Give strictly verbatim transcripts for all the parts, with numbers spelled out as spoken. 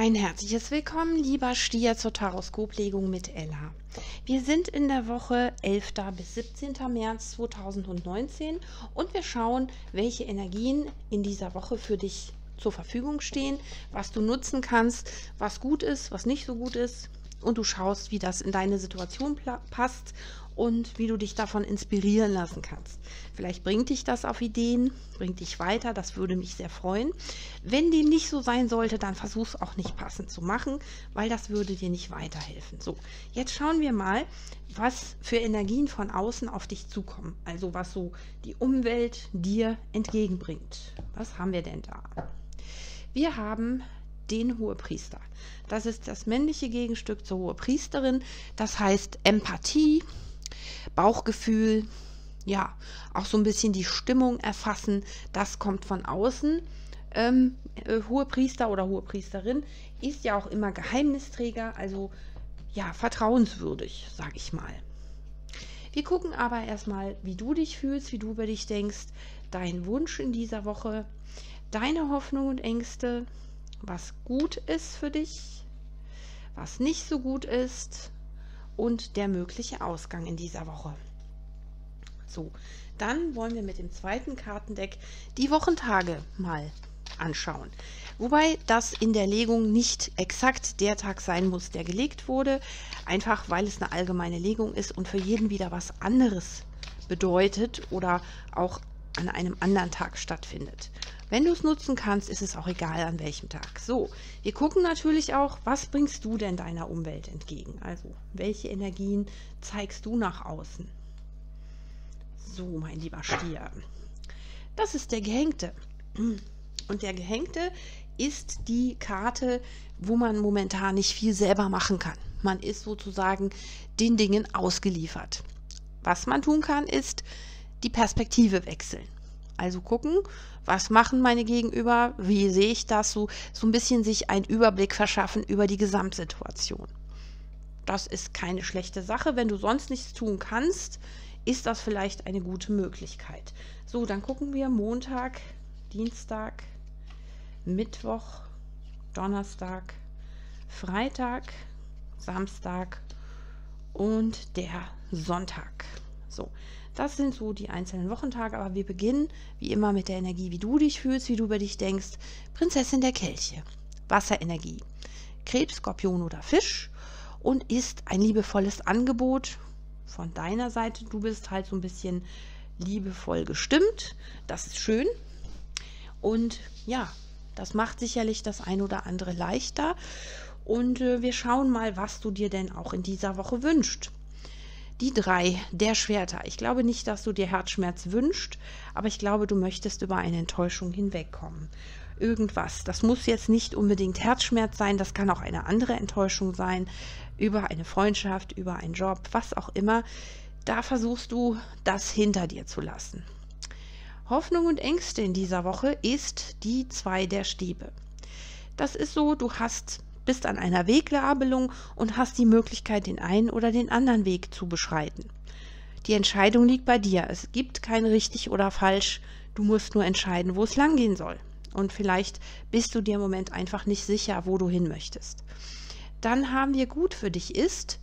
Ein herzliches Willkommen, lieber Stier, zur Taroskoplegung mit Ella. Wir sind in der Woche elfter bis siebzehnter März zweitausendneunzehn und wir schauen, welche Energien in dieser Woche für dich zur Verfügung stehen, was du nutzen kannst, was gut ist, was nicht so gut ist, und du schaust, wie das in deine Situation passt und wie du dich davon inspirieren lassen kannst. Vielleicht bringt dich das auf Ideen, bringt dich weiter, das würde mich sehr freuen. Wenn dem nicht so sein sollte, dann versuch es auch nicht passend zu machen, weil das würde dir nicht weiterhelfen. So, jetzt schauen wir mal, was für Energien von außen auf dich zukommen, also was so die Umwelt dir entgegenbringt. Was haben wir denn da? Wir haben den Hohepriester. Das ist das männliche Gegenstück zur Hohepriesterin. Das heißt Empathie, Bauchgefühl, ja, auch so ein bisschen die Stimmung erfassen. Das kommt von außen. Ähm, äh, Hohepriester oder Hohepriesterin ist ja auch immer Geheimnisträger, also ja, vertrauenswürdig, sage ich mal. Wir gucken aber erstmal, wie du dich fühlst, wie du über dich denkst, dein Wunsch in dieser Woche, deine Hoffnung und Ängste, was gut ist für dich, was nicht so gut ist und der mögliche Ausgang in dieser Woche. So, dann wollen wir mit dem zweiten Kartendeck die Wochentage mal anschauen. Wobei das in der Legung nicht exakt der Tag sein muss, der gelegt wurde, einfach weil es eine allgemeine Legung ist und für jeden wieder was anderes bedeutet oder auch an einem anderen Tag stattfindet. Wenn du es nutzen kannst, ist es auch egal, an welchem Tag. So, wir gucken natürlich auch, was bringst du denn deiner Umwelt entgegen? Also, welche Energien zeigst du nach außen? So, mein lieber Stier. Das ist der Gehängte. Und der Gehängte ist die Karte, wo man momentan nicht viel selber machen kann. Man ist sozusagen den Dingen ausgeliefert. Was man tun kann, ist die Perspektive wechseln. Also gucken, was machen meine Gegenüber, wie sehe ich das, so, so ein bisschen sich einen Überblick verschaffen über die Gesamtsituation. Das ist keine schlechte Sache. Wenn du sonst nichts tun kannst, ist das vielleicht eine gute Möglichkeit. So, dann gucken wir Montag, Dienstag, Mittwoch, Donnerstag, Freitag, Samstag und der Sonntag. So, das sind so die einzelnen Wochentage, aber wir beginnen wie immer mit der Energie, wie du dich fühlst, wie du über dich denkst. Prinzessin der Kelche, Wasserenergie, Krebs, Skorpion oder Fisch, und ist ein liebevolles Angebot von deiner Seite. Du bist halt so ein bisschen liebevoll gestimmt, das ist schön, und ja, das macht sicherlich das ein oder andere leichter, und äh, wir schauen mal, was du dir denn auch in dieser Woche wünschst. Die drei der Schwerter. Ich glaube nicht, dass du dir Herzschmerz wünschst, aber ich glaube, du möchtest über eine Enttäuschung hinwegkommen. Irgendwas. Das muss jetzt nicht unbedingt Herzschmerz sein, das kann auch eine andere Enttäuschung sein, über eine Freundschaft, über einen Job, was auch immer. Da versuchst du, das hinter dir zu lassen. Hoffnung und Ängste in dieser Woche ist die zwei der Stäbe. Das ist so, du hast bist an einer Weggabelung und hast die Möglichkeit, den einen oder den anderen Weg zu beschreiten. Die Entscheidung liegt bei dir. Es gibt kein richtig oder falsch. Du musst nur entscheiden, wo es lang gehen soll. Und vielleicht bist du dir im Moment einfach nicht sicher, wo du hin möchtest. Dann haben wir gut für dich ist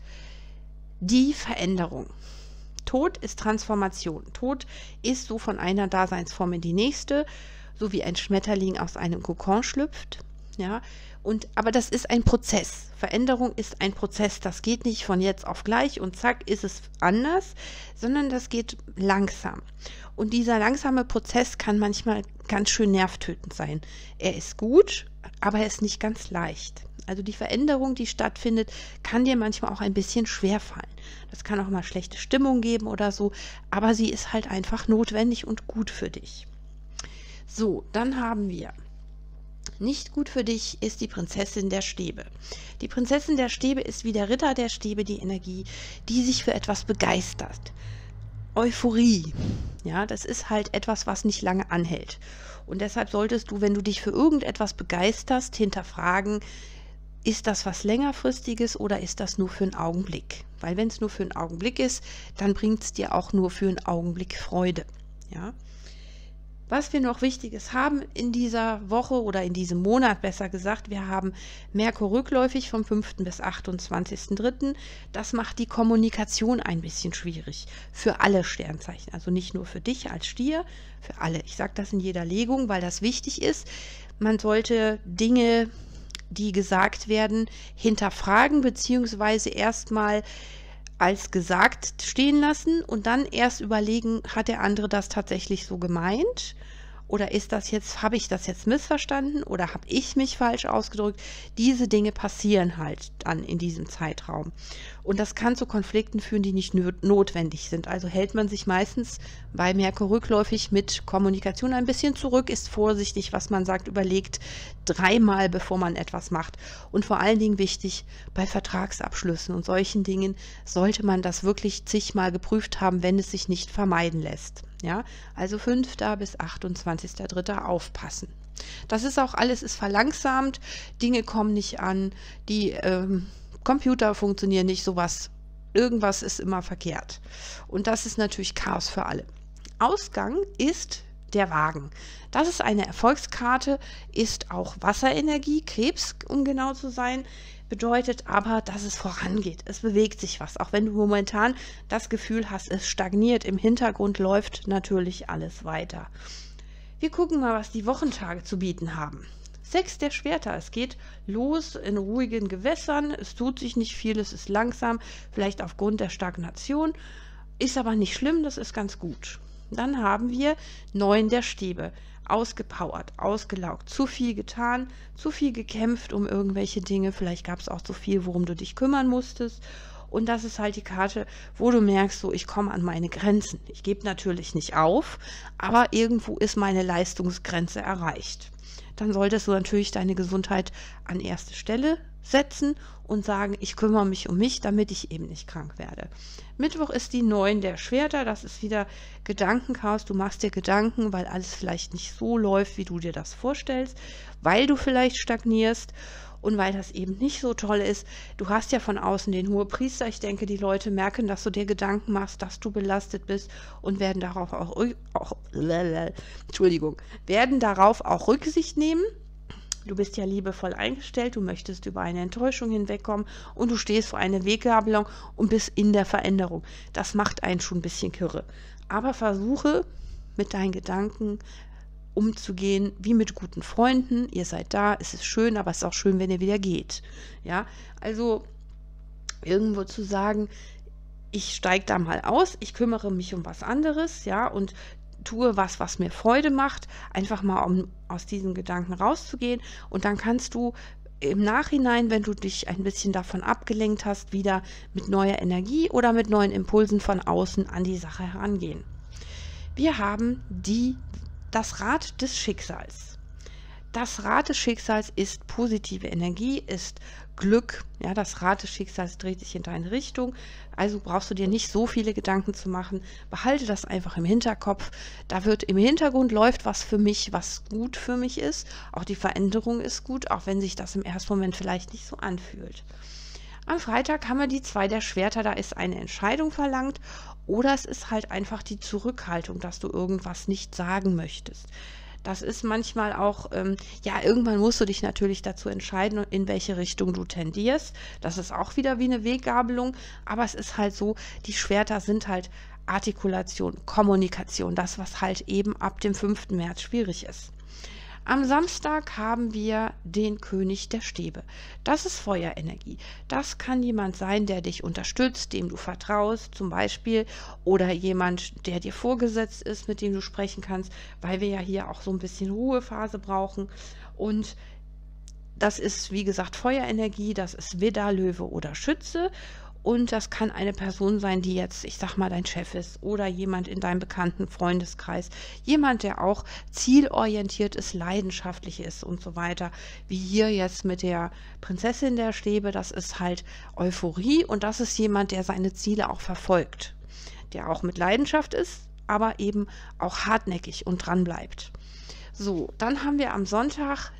die Veränderung. Tod ist Transformation. Tod ist so von einer Daseinsform in die nächste, so wie ein Schmetterling aus einem Kokon schlüpft. Ja, und, aber das ist ein Prozess. Veränderung ist ein Prozess. Das geht nicht von jetzt auf gleich und zack ist es anders, sondern das geht langsam. Und dieser langsame Prozess kann manchmal ganz schön nervtötend sein. Er ist gut, aber er ist nicht ganz leicht. Also die Veränderung, die stattfindet, kann dir manchmal auch ein bisschen schwer fallen. Das kann auch mal schlechte Stimmung geben oder so, aber sie ist halt einfach notwendig und gut für dich. So, dann haben wir nicht gut für dich ist die Prinzessin der Stäbe. Die Prinzessin der Stäbe ist wie der Ritter der Stäbe die Energie, die sich für etwas begeistert. Euphorie, ja, das ist halt etwas, was nicht lange anhält. Und deshalb solltest du, wenn du dich für irgendetwas begeisterst, hinterfragen, ist das was längerfristiges oder ist das nur für einen Augenblick? Weil wenn es nur für einen Augenblick ist, dann bringt es dir auch nur für einen Augenblick Freude. Ja? Was wir noch Wichtiges haben in dieser Woche oder in diesem Monat, besser gesagt, wir haben Merkur rückläufig vom fünften bis achtundzwanzigsten dritten Das macht die Kommunikation ein bisschen schwierig für alle Sternzeichen, also nicht nur für dich als Stier, für alle. Ich sage das in jeder Legung, weil das wichtig ist. Man sollte Dinge, die gesagt werden, hinterfragen beziehungsweise erstmal als gesagt stehen lassen und dann erst überlegen, hat der andere das tatsächlich so gemeint? Oder ist das jetzt, habe ich das jetzt missverstanden oder habe ich mich falsch ausgedrückt? Diese Dinge passieren halt dann in diesem Zeitraum. Und das kann zu Konflikten führen, die nicht notwendig sind. Also hält man sich meistens bei Merkur rückläufig mit Kommunikation ein bisschen zurück, ist vorsichtig, was man sagt, überlegt dreimal, bevor man etwas macht. Und vor allen Dingen wichtig, bei Vertragsabschlüssen und solchen Dingen sollte man das wirklich zigmal geprüft haben, wenn es sich nicht vermeiden lässt. Ja, also fünften bis achtundzwanzigsten dritten aufpassen. Das ist auch alles, ist verlangsamt, Dinge kommen nicht an, die ähm, Computer funktionieren nicht, sowas, irgendwas ist immer verkehrt. Und das ist natürlich Chaos für alle. Ausgang ist der Wagen. Das ist eine Erfolgskarte, ist auch Wasserenergie, Krebs, um genau zu sein, bedeutet aber, dass es vorangeht. Es bewegt sich was, auch wenn du momentan das Gefühl hast, es stagniert. Im Hintergrund läuft natürlich alles weiter. Wir gucken mal, was die Wochentage zu bieten haben. Sechs der Schwerter. Es geht los in ruhigen Gewässern. Es tut sich nicht viel, es ist langsam, vielleicht aufgrund der Stagnation. Ist aber nicht schlimm, das ist ganz gut. Dann haben wir neun der Stäbe. Ausgepowert, ausgelaugt, zu viel getan, zu viel gekämpft um irgendwelche Dinge. Vielleicht gab es auch zu viel, worum du dich kümmern musstest. Und das ist halt die Karte, wo du merkst, so ich komme an meine Grenzen. Ich gebe natürlich nicht auf, aber irgendwo ist meine Leistungsgrenze erreicht. Dann solltest du natürlich deine Gesundheit an erste Stelle setzen und sagen, ich kümmere mich um mich, damit ich eben nicht krank werde. Mittwoch ist die neun der Schwerter, das ist wieder Gedankenchaos. Du machst dir Gedanken, weil alles vielleicht nicht so läuft, wie du dir das vorstellst, weil du vielleicht stagnierst und weil das eben nicht so toll ist. Du hast ja von außen den Hohepriester. Ich denke, die Leute merken, dass du dir Gedanken machst, dass du belastet bist und werden darauf auch, auch Entschuldigung, werden darauf auch Rücksicht nehmen. Du bist ja liebevoll eingestellt, du möchtest über eine Enttäuschung hinwegkommen und du stehst vor einer Weggabelung und bist in der Veränderung. Das macht einen schon ein bisschen kirre. Aber versuche mit deinen Gedanken umzugehen, wie mit guten Freunden. Ihr seid da, es ist schön, aber es ist auch schön, wenn ihr wieder geht. Ja, also irgendwo zu sagen, ich steige da mal aus, ich kümmere mich um was anderes, ja, und tue was, was mir Freude macht, einfach mal um aus diesen Gedanken rauszugehen und dann kannst du im Nachhinein, wenn du dich ein bisschen davon abgelenkt hast, wieder mit neuer Energie oder mit neuen Impulsen von außen an die Sache herangehen. Wir haben die, das Rad des Schicksals. Das Rad des Schicksals ist positive Energie, ist Glück. Ja, das Rad des Schicksals dreht sich in deine Richtung. Also brauchst du dir nicht so viele Gedanken zu machen. Behalte das einfach im Hinterkopf. Da wird im Hintergrund läuft was für mich, was gut für mich ist. Auch die Veränderung ist gut, auch wenn sich das im ersten Moment vielleicht nicht so anfühlt. Am Freitag haben wir die zwei der Schwerter. Da ist eine Entscheidung verlangt. Oder es ist halt einfach die Zurückhaltung, dass du irgendwas nicht sagen möchtest. Das ist manchmal auch, ähm, ja, irgendwann musst du dich natürlich dazu entscheiden, in welche Richtung du tendierst. Das ist auch wieder wie eine Weggabelung, aber es ist halt so, die Schwerter sind halt Artikulation, Kommunikation, das, was halt eben ab dem fünften März schwierig ist. Am Samstag haben wir den König der Stäbe. Das ist Feuerenergie. Das kann jemand sein, der dich unterstützt, dem du vertraust zum Beispiel, oder jemand, der dir vorgesetzt ist, mit dem du sprechen kannst, weil wir ja hier auch so ein bisschen Ruhephase brauchen. Und das ist, wie gesagt, Feuerenergie, das ist Widder, Löwe oder Schütze. Und das kann eine Person sein, die jetzt, ich sag mal, dein Chef ist oder jemand in deinem bekannten Freundeskreis. Jemand, der auch zielorientiert ist, leidenschaftlich ist und so weiter. Wie hier jetzt mit der Prinzessin der Stäbe, das ist halt Euphorie und das ist jemand, der seine Ziele auch verfolgt. Der auch mit Leidenschaft ist, aber eben auch hartnäckig und dran bleibt. So, dann haben wir am Sonntag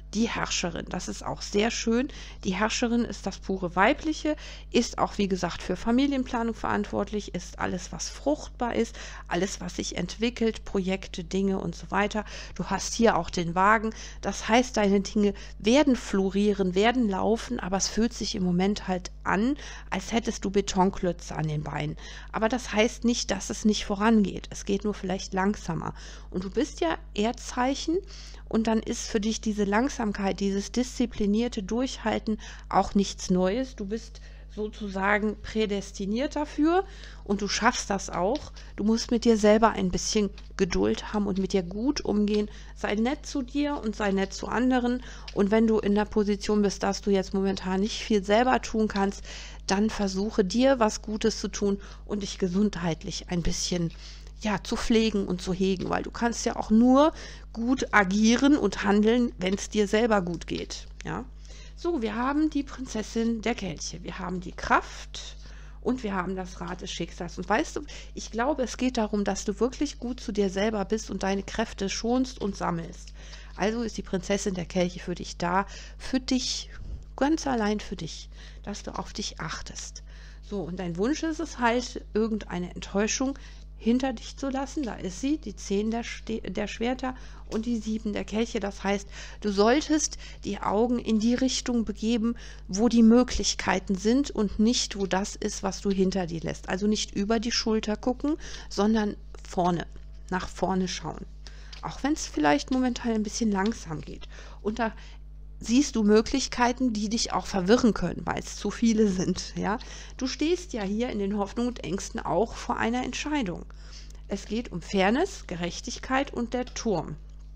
die Herrscherin. Das ist auch sehr schön. Die Herrscherin ist das pure Weibliche, ist auch, wie gesagt, für Familienplanung verantwortlich, ist alles, was fruchtbar ist, alles, was sich entwickelt, Projekte, Dinge und so weiter. Du hast hier auch den Wagen. Das heißt, deine Dinge werden florieren, werden laufen, aber es fühlt sich im Moment halt an, als hättest du Betonklötze an den Beinen. Aber das heißt nicht, dass es nicht vorangeht. Es geht nur vielleicht langsamer. Und du bist ja Erdzeichen. Und dann ist für dich diese Langsamkeit, dieses disziplinierte Durchhalten auch nichts Neues. Du bist sozusagen prädestiniert dafür und du schaffst das auch. Du musst mit dir selber ein bisschen Geduld haben und mit dir gut umgehen. Sei nett zu dir und sei nett zu anderen. Und wenn du in der Position bist, dass du jetzt momentan nicht viel selber tun kannst, dann versuche dir was Gutes zu tun und dich gesundheitlich ein bisschen ja, zu pflegen und zu hegen, weil du kannst ja auch nur gut agieren und handeln, wenn es dir selber gut geht. Ja? So, wir haben die Prinzessin der Kelche, wir haben die Kraft und wir haben das Rad des Schicksals. Und weißt du, ich glaube, es geht darum, dass du wirklich gut zu dir selber bist und deine Kräfte schonst und sammelst. Also ist die Prinzessin der Kelche für dich da, für dich, ganz allein für dich, dass du auf dich achtest. So, und dein Wunsch ist es halt, irgendeine Enttäuschung hinter dich zu lassen. Da ist sie, die zehn der, der Schwerter und die sieben der Kelche. Das heißt, du solltest die Augen in die Richtung begeben, wo die Möglichkeiten sind und nicht, wo das ist, was du hinter dir lässt. Also nicht über die Schulter gucken, sondern vorne, nach vorne schauen. Auch wenn es vielleicht momentan ein bisschen langsam geht. Und da siehst du Möglichkeiten, die dich auch verwirren können, weil es zu viele sind. Ja? Du stehst ja hier in den Hoffnungen und Ängsten auch vor einer Entscheidung. Es geht um Fairness, Gerechtigkeit und der Turm.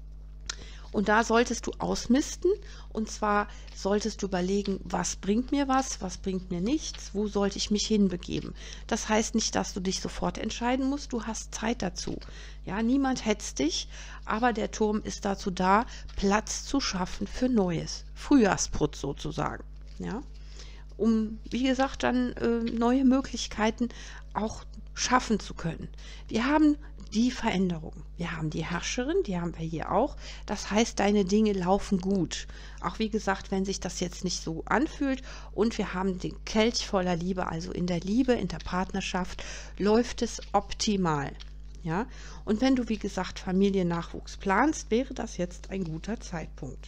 Und da solltest du ausmisten, und zwar solltest du überlegen, was bringt mir was, was bringt mir nichts, wo sollte ich mich hinbegeben. Das heißt nicht, dass du dich sofort entscheiden musst, du hast Zeit dazu. Ja, niemand hetzt dich, aber der Turm ist dazu da, Platz zu schaffen für Neues, Frühjahrsputz sozusagen. Ja, um, wie gesagt, dann äh, neue Möglichkeiten auch schaffen zu können. Wir haben die Veränderung. Wir haben die Herrscherin, die haben wir hier auch. Das heißt, deine Dinge laufen gut. Auch wie gesagt, wenn sich das jetzt nicht so anfühlt. Und wir haben den Kelch voller Liebe. Also in der Liebe, in der Partnerschaft läuft es optimal. Ja? Und wenn du, wie gesagt, Familiennachwuchs planst, wäre das jetzt ein guter Zeitpunkt.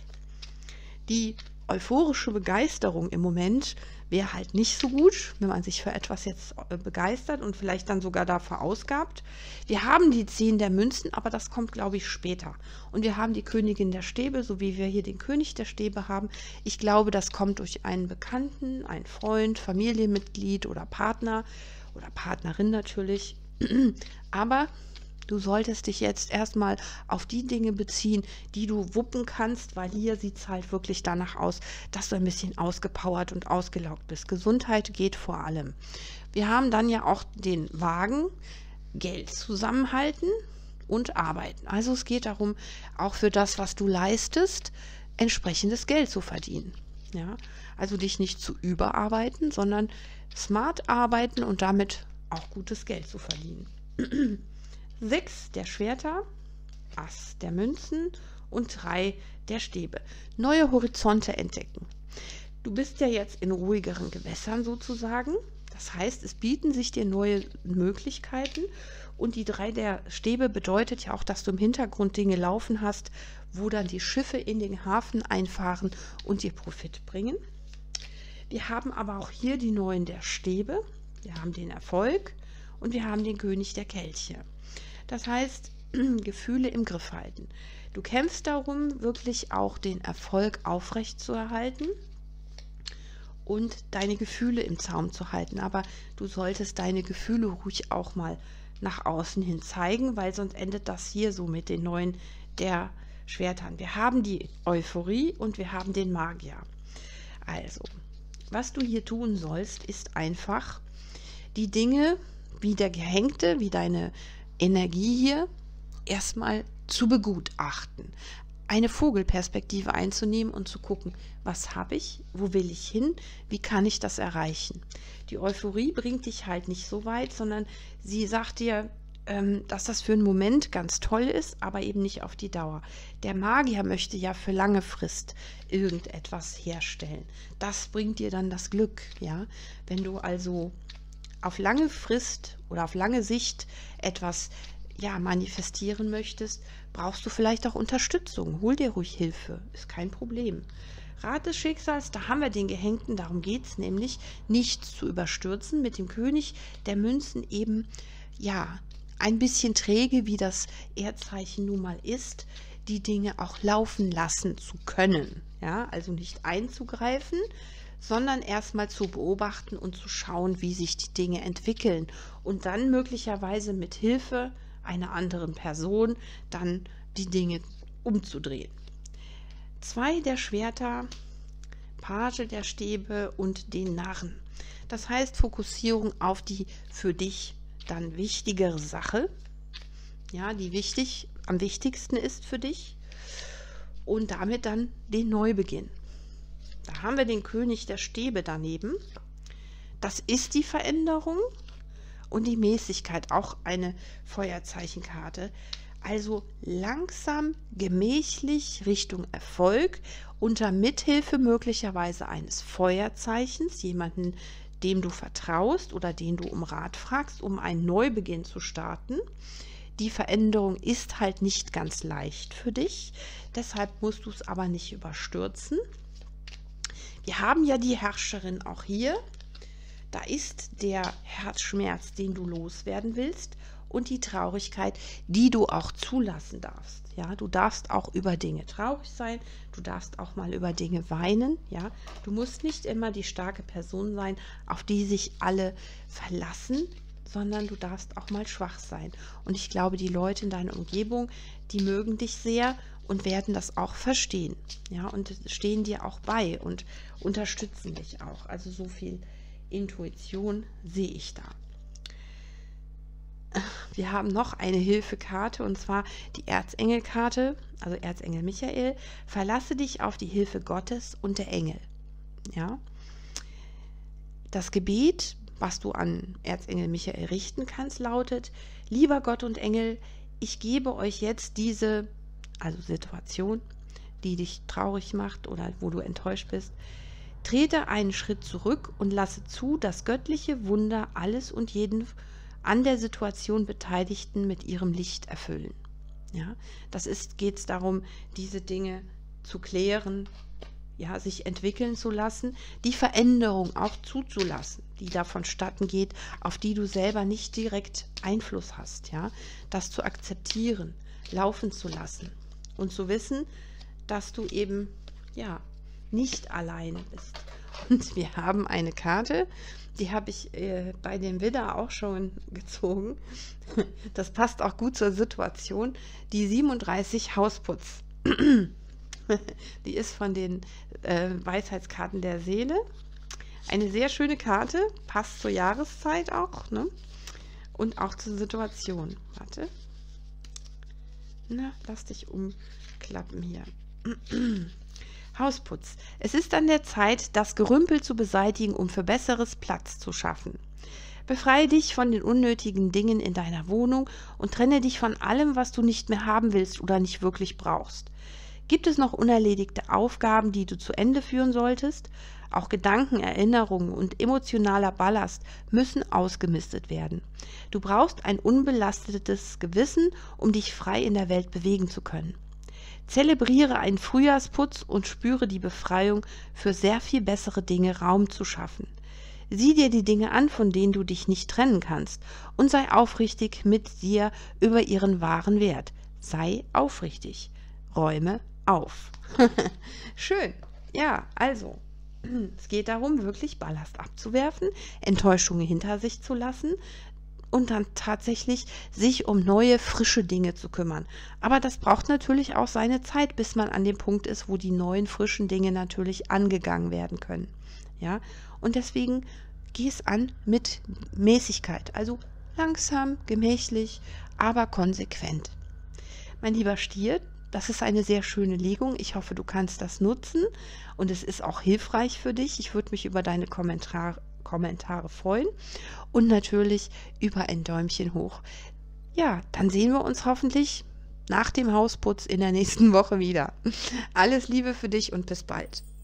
Die euphorische Begeisterung im Moment wäre halt nicht so gut, wenn man sich für etwas jetzt begeistert und vielleicht dann sogar dafür ausgabt. Wir haben die zehn der Münzen, aber das kommt, glaube ich, später. Und wir haben die Königin der Stäbe, so wie wir hier den König der Stäbe haben. Ich glaube, das kommt durch einen Bekannten, einen Freund, Familienmitglied oder Partner oder Partnerin natürlich. Aber du solltest dich jetzt erstmal auf die Dinge beziehen, die du wuppen kannst, weil hier sieht es halt wirklich danach aus, dass du ein bisschen ausgepowert und ausgelaugt bist. Gesundheit geht vor allem. Wir haben dann ja auch den Wagen, Geld zusammenhalten und arbeiten. Also es geht darum, auch für das, was du leistest, entsprechendes Geld zu verdienen. Ja? Also dich nicht zu überarbeiten, sondern smart arbeiten und damit auch gutes Geld zu verdienen. sechs der Schwerter, Ass der Münzen und drei der Stäbe. Neue Horizonte entdecken. Du bist ja jetzt in ruhigeren Gewässern sozusagen. Das heißt, es bieten sich dir neue Möglichkeiten. Und die drei der Stäbe bedeutet ja auch, dass du im Hintergrund Dinge laufen hast, wo dann die Schiffe in den Hafen einfahren und dir Profit bringen. Wir haben aber auch hier die neuen der Stäbe. Wir haben den Erfolg und wir haben den König der Kelche. Das heißt, Gefühle im Griff halten. Du kämpfst darum, wirklich auch den Erfolg aufrechtzuerhalten und deine Gefühle im Zaum zu halten. Aber du solltest deine Gefühle ruhig auch mal nach außen hin zeigen, weil sonst endet das hier so mit den neuen der Schwertern. Wir haben die Euphorie und wir haben den Magier. Also, was du hier tun sollst, ist einfach die Dinge wie der Gehängte, wie deine Energie hier erstmal zu begutachten, eine Vogelperspektive einzunehmen und zu gucken, was habe ich, wo will ich hin, wie kann ich das erreichen. Die Euphorie bringt dich halt nicht so weit, sondern sie sagt dir, ähm, dass das für einen Moment ganz toll ist, aber eben nicht auf die Dauer. Der Magier möchte ja für lange Frist irgendetwas herstellen. Das bringt dir dann das Glück, ja. Wenn du also auf lange Frist oder auf lange Sicht etwas ja, manifestieren möchtest, brauchst du vielleicht auch Unterstützung. Hol dir ruhig Hilfe, ist kein Problem. Rat des Schicksals, da haben wir den Gehängten, darum geht es nämlich, nichts zu überstürzen, mit dem König der Münzen eben, ja, ein bisschen träge, wie das Erdzeichen nun mal ist, die Dinge auch laufen lassen zu können. Ja, also nicht einzugreifen, sondern erstmal zu beobachten und zu schauen, wie sich die Dinge entwickeln und dann möglicherweise mit Hilfe einer anderen Person dann die Dinge umzudrehen. Zwei der Schwerter, Page der Stäbe und den Narren. Das heißt Fokussierung auf die für dich dann wichtigere Sache, ja, die wichtig, am wichtigsten ist für dich, und damit dann den Neubeginn. Da haben wir den König der Stäbe daneben. Das ist die Veränderung und die Mäßigkeit, auch eine Feuerzeichenkarte. Also langsam, gemächlich Richtung Erfolg, unter Mithilfe möglicherweise eines Feuerzeichens, jemanden, dem du vertraust oder den du um Rat fragst, um einen Neubeginn zu starten. Die Veränderung ist halt nicht ganz leicht für dich, deshalb musst du es aber nicht überstürzen. Wir haben ja die Herrscherin auch hier. Da ist der Herzschmerz, den du loswerden willst, und die Traurigkeit, die du auch zulassen darfst. Ja, du darfst auch über Dinge traurig sein, du darfst auch mal über Dinge weinen. Ja, du musst nicht immer die starke Person sein, auf die sich alle verlassen, sondern du darfst auch mal schwach sein. Und ich glaube, die Leute in deiner Umgebung, die mögen dich sehr und werden das auch verstehen. Ja, und stehen dir auch bei und unterstützen dich auch. Also so viel Intuition sehe ich da. Wir haben noch eine Hilfekarte, und zwar die Erzengelkarte, also Erzengel Michael. Verlasse dich auf die Hilfe Gottes und der Engel. Ja? Das Gebet, was du an Erzengel Michael richten kannst, lautet: Lieber Gott und Engel, ich gebe euch jetzt diese, also Situation, die dich traurig macht oder wo du enttäuscht bist. Trete einen Schritt zurück und lasse zu, dass göttliche Wunder alles und jeden an der Situation Beteiligten mit ihrem Licht erfüllen. Ja, das ist, geht es darum, diese Dinge zu klären, ja, sich entwickeln zu lassen, die Veränderung auch zuzulassen, die da vonstatten geht, auf die du selber nicht direkt Einfluss hast. Ja, das zu akzeptieren, laufen zu lassen und zu wissen, dass du eben, ja, nicht alleine bist. Und wir haben eine Karte, die habe ich äh, bei dem Widder auch schon gezogen. Das passt auch gut zur Situation. Die siebenunddreißig Hausputz. Die ist von den äh, Weisheitskarten der Seele. Eine sehr schöne Karte, passt zur Jahreszeit auch, ne? Und auch zur Situation. Warte. Na, lass dich umklappen hier. Hausputz. Es ist an der Zeit, das Gerümpel zu beseitigen, um für besseres Platz zu schaffen. Befreie dich von den unnötigen Dingen in deiner Wohnung und trenne dich von allem, was du nicht mehr haben willst oder nicht wirklich brauchst. Gibt es noch unerledigte Aufgaben, die du zu Ende führen solltest? Auch Gedanken, Erinnerungen und emotionaler Ballast müssen ausgemistet werden. Du brauchst ein unbelastetes Gewissen, um dich frei in der Welt bewegen zu können. Zelebriere einen Frühjahrsputz und spüre die Befreiung, für sehr viel bessere Dinge Raum zu schaffen. Sieh dir die Dinge an, von denen du dich nicht trennen kannst, und sei aufrichtig mit dir über ihren wahren Wert. Sei aufrichtig. Räume auf. Schön. Ja, also, es geht darum, wirklich Ballast abzuwerfen, Enttäuschungen hinter sich zu lassen, und dann tatsächlich sich um neue, frische Dinge zu kümmern. Aber das braucht natürlich auch seine Zeit, bis man an dem Punkt ist, wo die neuen, frischen Dinge natürlich angegangen werden können. Ja? Und deswegen geh es an mit Mäßigkeit, also langsam, gemächlich, aber konsequent. Mein lieber Stier, das ist eine sehr schöne Legung. Ich hoffe, du kannst das nutzen und es ist auch hilfreich für dich. Ich würde mich über deine Kommentare Kommentare freuen und natürlich über ein Däumchen hoch. Ja, dann sehen wir uns hoffentlich nach dem Hausputz in der nächsten Woche wieder. Alles Liebe für dich und bis bald.